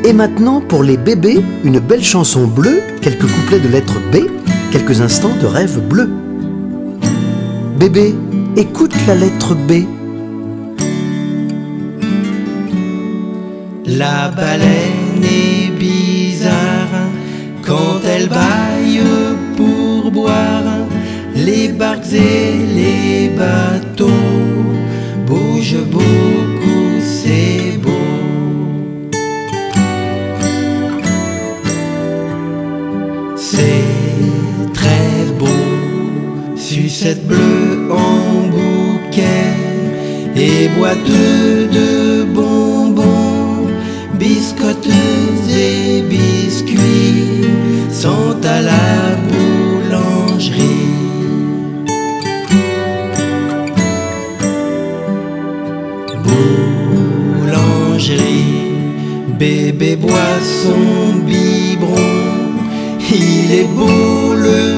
Et maintenant, pour les bébés, une belle chanson bleue, quelques couplets de lettres B, quelques instants de rêve bleu. Bébé, écoute la lettre B. La baleine est bizarre quand elle bâille pour boire. Les barques et les bateaux bougent beaucoup, c'est beau. C'est très beau, sucette bleue en bouquet et boiteux de bonbons, biscotteuses et biscuits sont à la boulangerie. Boulangerie, bébé boit son biberon, il est beau le